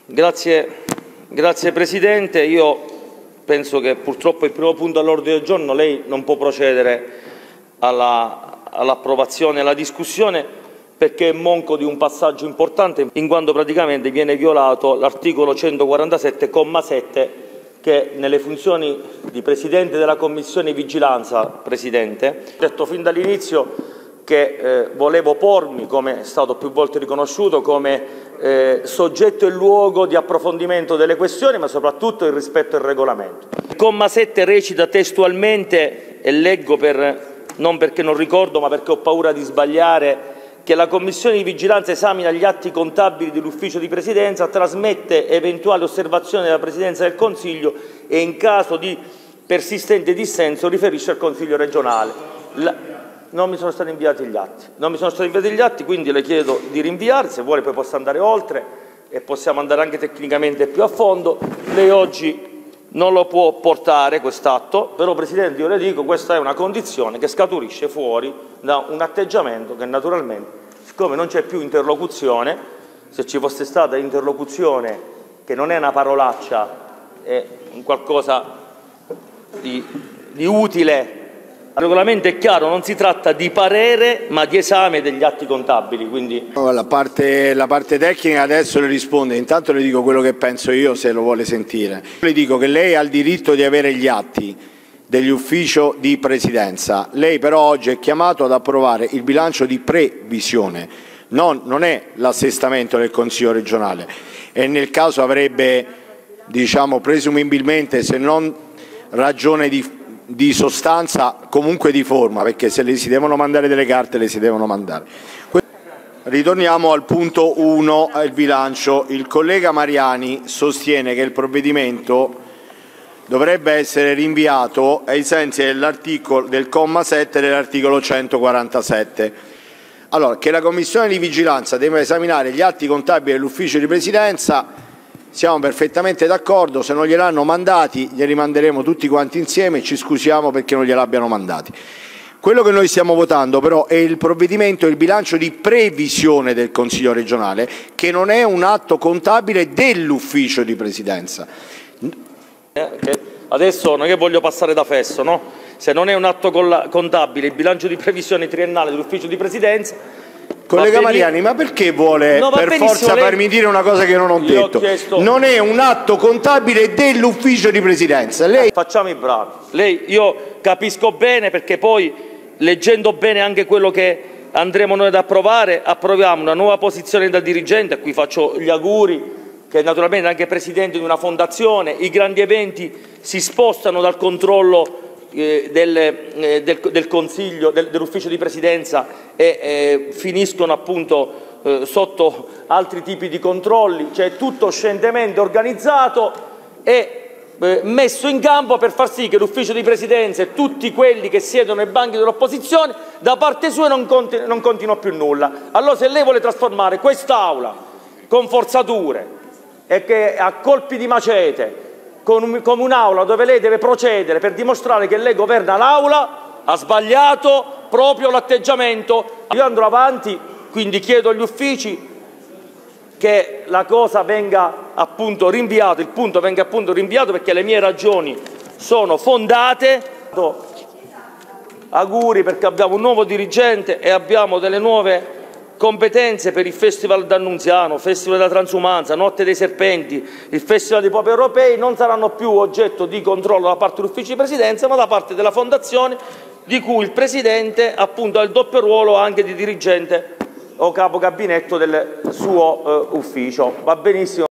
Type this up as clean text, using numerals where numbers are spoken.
Grazie Presidente. Io penso che purtroppo il primo punto all'ordine del giorno lei non può procedere all'approvazione e alla discussione perché è monco di un passaggio importante, in quanto praticamente viene violato l'articolo 147,7 che nelle funzioni di Presidente della Commissione Vigilanza, Presidente, ho detto fin dall'inizio che volevo pormi, come è stato più volte riconosciuto, come soggetto e luogo di approfondimento delle questioni, ma soprattutto il rispetto del regolamento. Il comma 7 recita testualmente, e leggo non perché non ricordo, ma perché ho paura di sbagliare, che la Commissione di Vigilanza esamina gli atti contabili dell'Ufficio di Presidenza, trasmette eventuali osservazioni della Presidenza del Consiglio e in caso di persistente dissenso riferisce al Consiglio regionale. Non mi sono stati inviati gli atti, quindi le chiedo di rinviare, se vuole poi posso andare oltre e possiamo andare anche tecnicamente più a fondo. Lei oggi non lo può portare quest'atto, però Presidente io le dico questa è una condizione che scaturisce fuori da un atteggiamento che naturalmente, siccome non c'è più interlocuzione, se ci fosse stata interlocuzione che non è una parolaccia, è un qualcosa di utile. Il regolamento è chiaro, non si tratta di parere ma di esame degli atti contabili. Quindi... La parte tecnica adesso le risponde, intanto le dico quello che penso io se lo vuole sentire. Le dico che lei ha il diritto di avere gli atti degli ufficio di Presidenza, lei però oggi è chiamato ad approvare il bilancio di previsione, non è l'assestamento del Consiglio regionale e nel caso avrebbe, diciamo, presumibilmente se non ragione di sostanza comunque di forma, perché se le si devono mandare delle carte le si devono mandare. Ritorniamo al punto 1, il bilancio. Il collega Mariani sostiene che il provvedimento dovrebbe essere rinviato ai sensi del comma 7 dell'articolo 147. Allora, che la Commissione di Vigilanza deve esaminare gli atti contabili dell'Ufficio di Presidenza siamo perfettamente d'accordo, se non gliel'hanno mandati glieli manderemo tutti quanti insieme e ci scusiamo perché non gliel'abbiano mandati. Quello che noi stiamo votando però è il provvedimento, il bilancio di previsione del Consiglio regionale, che non è un atto contabile dell'Ufficio di Presidenza. Adesso non è che voglio passare da fesso, no? Se non è un atto contabile il bilancio di previsione triennale dell'Ufficio di Presidenza... Collega Mariani, ma perché vuole per forza farmi dire una cosa che non ho detto? Non è un atto contabile dell'Ufficio di Presidenza. Facciamo i bravi. Io capisco bene perché poi, leggendo bene anche quello che andremo noi ad approvare, approviamo una nuova posizione da dirigente, a cui faccio gli auguri, che naturalmente è anche Presidente di una fondazione. I grandi eventi si spostano dal controllo del Consiglio, dell'Ufficio di Presidenza e finiscono appunto sotto altri tipi di controlli, cioè tutto scientemente organizzato e messo in campo per far sì che l'Ufficio di Presidenza e tutti quelli che siedono ai banchi dell'opposizione da parte sua non contino più nulla. Allora se lei vuole trasformare quest'Aula con forzature e che a colpi di macete come un'Aula dove lei deve procedere per dimostrare che lei governa l'Aula, ha sbagliato proprio l'atteggiamento. Io andrò avanti, quindi chiedo agli uffici che la cosa venga appunto rinviata, il punto venga appunto rinviato perché le mie ragioni sono fondate. Auguri perché abbiamo un nuovo dirigente e abbiamo delle nuove competenze per il Festival d'Annunziano, Festival della Transumanza, Notte dei Serpenti, il Festival dei Popoli Europei non saranno più oggetto di controllo da parte dell'Ufficio di Presidenza, ma da parte della Fondazione, di cui il Presidente appunto ha il doppio ruolo anche di dirigente o capo gabinetto del suo ufficio. Va benissimo.